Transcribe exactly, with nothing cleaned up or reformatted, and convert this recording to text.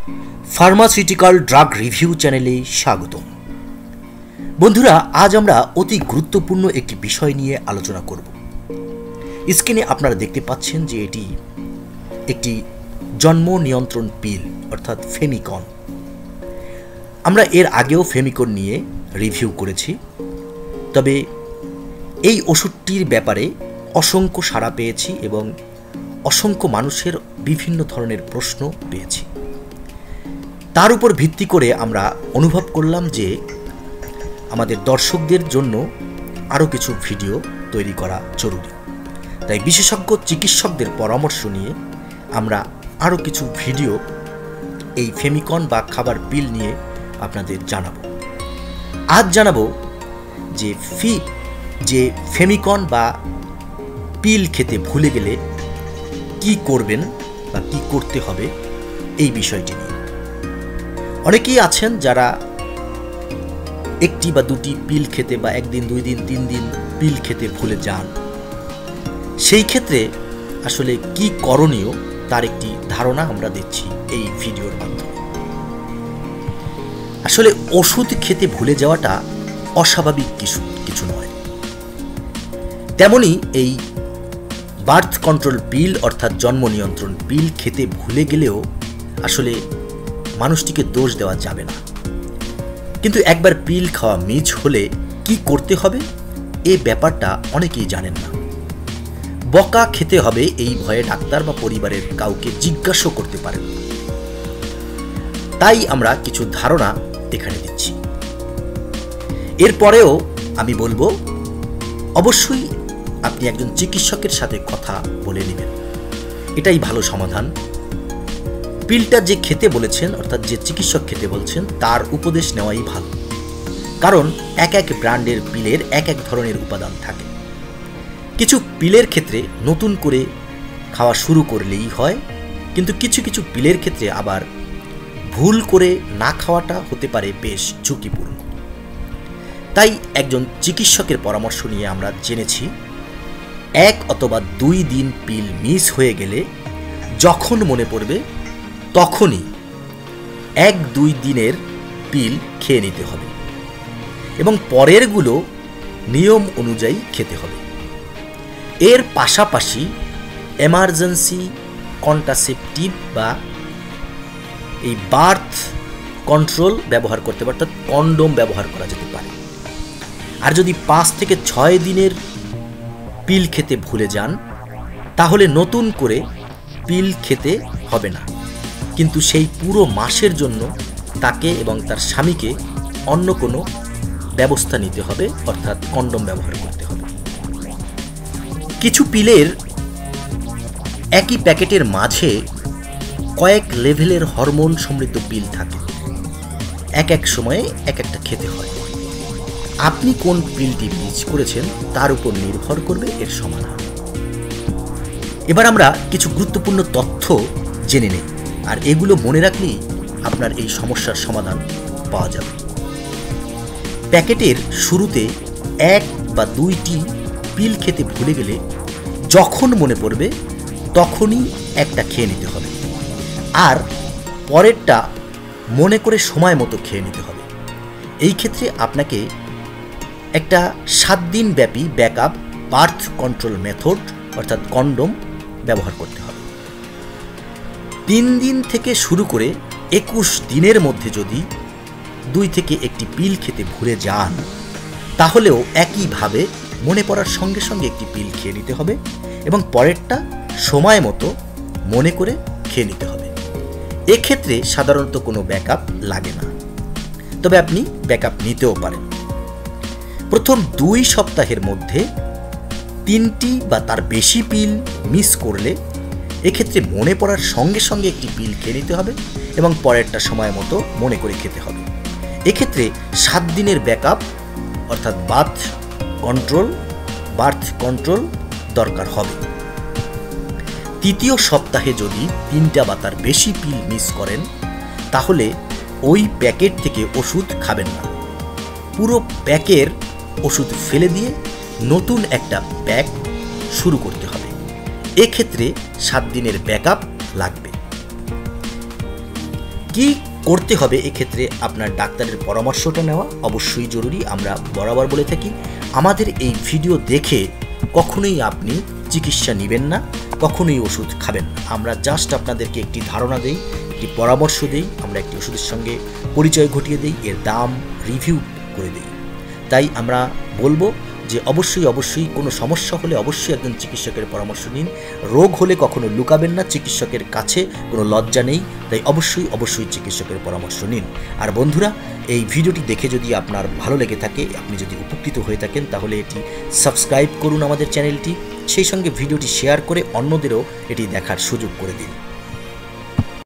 Pharmaceutical drug review চ্যানেলে স্বাগত। বন্ধুরা, আজ আমরা অতি গুরুত্বপূর্ণ একটি বিষয় নিয়ে আলোচনা করব। স্ক্রিনে আপনারা দেখতে পাচ্ছেন যে এটি একটি জন্ম নিয়ন্ত্রণ পিল অর্থাৎ ফেমিকন। আমরা এর আগেও ফেমিকন নিয়ে রিভিউ করেছি, তবে এই ওষুধটির ব্যাপারে অসংখ্য সাড়া পেয়েছি এবং অসংখ্য মানুষের বিভিন্ন ধরনের প্রশ্ন পেয়েছি। তার উপর ভিত্তি করে আমরা অনুভব করলাম যে আমাদের দর্শকদের জন্য আরও কিছু ভিডিও তৈরি করা জরুরি। তাই বিশেষজ্ঞ চিকিৎসকদের পরামর্শ নিয়ে আমরা আরও কিছু ভিডিও এই ফেমিকন বা খাবার পিল নিয়ে আপনাদের জানাবো। আজ জানাবো যে ফি যে ফেমিকন বা পিল খেতে ভুলে গেলে কি করবেন বা কি করতে হবে এই বিষয়টি নিয়ে। অনেকেই আছেন যারা একটি বা দুটি পিল খেতে বা একদিন দুই দিন তিন দিন পিল খেতে ভুলে যান। সেই ক্ষেত্রে আসলে কি করণীয় তার একটি ধারণা আমরা দিচ্ছি এই ভিডিওর মাধ্যমে। আসলে ওষুধ খেতে ভুলে যাওয়াটা অস্বাভাবিক কিছু কিছু নয়। তেমনি এই বার্থ কন্ট্রোল পিল অর্থাৎ জন্ম নিয়ন্ত্রণ পিল খেতে ভুলে গেলেও আসলে মানুষটিকে দোষ দেওয়া যাবে না। কিন্তু একবার পিল খাওয়া মিস হলে কি করতে হবে এই ব্যাপারটা অনেকেই জানেন না। বকা খেতে হবে এই ভয়ে ডাক্তার বা পরিবারের কাউকে জিজ্ঞাসা করতে পারেন। তাই আমরা কিছু ধারণা এখানে দিচ্ছি। এরপরেও আমি বলবো অবশ্যই আপনি একজন চিকিৎসকের সাথে কথা বলে নেবেন, এটাই ভালো সমাধান। পিলটা যে খেতে বলেছেন অর্থাৎ যে চিকিৎসক খেতে বলছেন তার উপদেশ নেওয়াই ভালো, কারণ এক এক ব্র্যান্ডের পিলের এক এক ধরনের উপাদান থাকে। কিছু পিলের ক্ষেত্রে নতুন করে খাওয়া শুরু করলেই হয়, কিন্তু কিছু কিছু পিলের ক্ষেত্রে আবার ভুল করে না খাওয়াটা হতে পারে বেশ ঝুঁকিপূর্ণ। তাই একজন চিকিৎসকের পরামর্শ নিয়ে আমরা জেনেছি এক অথবা দুই দিন পিল মিস হয়ে গেলে যখন মনে পড়বে তখনই এক দুই দিনের পিল খেয়ে নিতে হবে এবং পরেরগুলো নিয়ম অনুযায়ী খেতে হবে। এর পাশাপাশি এমার্জেন্সি কন্ট্রাসেপটিভ বা এই বার্থ কন্ট্রোল ব্যবহার করতে পারে, অর্থাৎ কন্ডোম ব্যবহার করা যেতে পারে। আর যদি পাঁচ থেকে ছয় দিনের পিল খেতে ভুলে যান তাহলে নতুন করে পিল খেতে হবে না, কিন্তু সেই পুরো মাসের জন্য তাকে এবং তার স্বামীকে অন্য কোনো ব্যবস্থা নিতে হবে, অর্থাৎ কন্ডোম ব্যবহার করতে হবে। কিছু পিলের একই প্যাকেটের মাঝে কয়েক লেভেলের হরমোন সমৃদ্ধ পিল থাকে, এক এক সময়ে এক একটা খেতে হয়। আপনি কোন পিলটি মিস করেছেন তার উপর নির্ভর করবে এর সমাধান। এবার আমরা কিছু গুরুত্বপূর্ণ তথ্য জেনে নেই, আর এগুলো মনে রাখলেই আপনার এই সমস্যার সমাধান পাওয়া যাবে। প্যাকেটের শুরুতে এক বা দুইটি পিল খেতে ভুলে গেলে যখন মনে পড়বে তখনই একটা খেয়ে নিতে হবে, আর পরেরটা মনে করে সময় মতো খেয়ে নিতে হবে। এই ক্ষেত্রে আপনাকে একটা সাত দিন ব্যাপী ব্যাকআপ বার্থ কন্ট্রোল মেথড অর্থাৎ কন্ডোম ব্যবহার করতে হবে। তিন দিন থেকে শুরু করে একুশ দিনের মধ্যে যদি দুই থেকে একটি পিল খেতে ভুলে যান তাহলেও একইভাবে মনে পড়ার সঙ্গে সঙ্গে একটি পিল খেয়ে নিতে হবে এবং পরেরটা সময় মতো মনে করে খেয়ে নিতে হবে। এক্ষেত্রে সাধারণত কোনো ব্যাকআপ লাগে না, তবে আপনি ব্যাকআপ নিতেও পারেন। প্রথম দুই সপ্তাহের মধ্যে তিনটি বা তার বেশি পিল মিস করলে এক্ষেত্রে মনে পড়ার সঙ্গে সঙ্গে একটি পিল খেয়ে নিতে হবে এবং পরেরটা সময় মতো মনে করে খেতে হবে। এক্ষেত্রে সাত দিনের ব্যাকআপ অর্থাৎ বার্থ কন্ট্রোল বার্থ কন্ট্রোল দরকার হবে। তৃতীয় সপ্তাহে যদি তিনটা বা তার বেশি পিল মিস করেন তাহলে ওই প্যাকেট থেকে ওষুধ খাবেন না, পুরো প্যাকের ওষুধ ফেলে দিয়ে নতুন একটা প্যাক শুরু করতে হবে। এক্ষেত্রে সাত দিনের ব্যাকআপ লাগবে। কি করতে হবে এক্ষেত্রে আপনার ডাক্তারের পরামর্শটা নেওয়া অবশ্যই জরুরি। আমরা বরাবর বলে থাকি, আমাদের এই ভিডিও দেখে কখনোই আপনি চিকিৎসা নেবেন না, কখনোই ওষুধ খাবেন না। আমরা জাস্ট আপনাদেরকে একটি ধারণা দেই, একটি পরামর্শ দেই, আমরা একটি ওষুধের সঙ্গে পরিচয় ঘটিয়ে দিই, এর দাম রিভিউ করে দিই। তাই আমরা বলবো যে অবশ্যই অবশ্যই কোনো সমস্যা হলে অবশ্যই একজন চিকিৎসকের পরামর্শ নিন। রোগ হলে কখনো লুকাবেন না, চিকিৎসকের কাছে কোনো লজ্জা নেই। তাই অবশ্যই অবশ্যই চিকিৎসকের পরামর্শ নিন। আর বন্ধুরা, এই ভিডিওটি দেখে যদি আপনার ভালো লেগে থাকে, আপনি যদি উপকৃত হয়ে থাকেন, তাহলে এটি সাবস্ক্রাইব করুন আমাদের চ্যানেলটি, সেই সঙ্গে ভিডিওটি শেয়ার করে অন্যদেরও এটি দেখার সুযোগ করে দিন।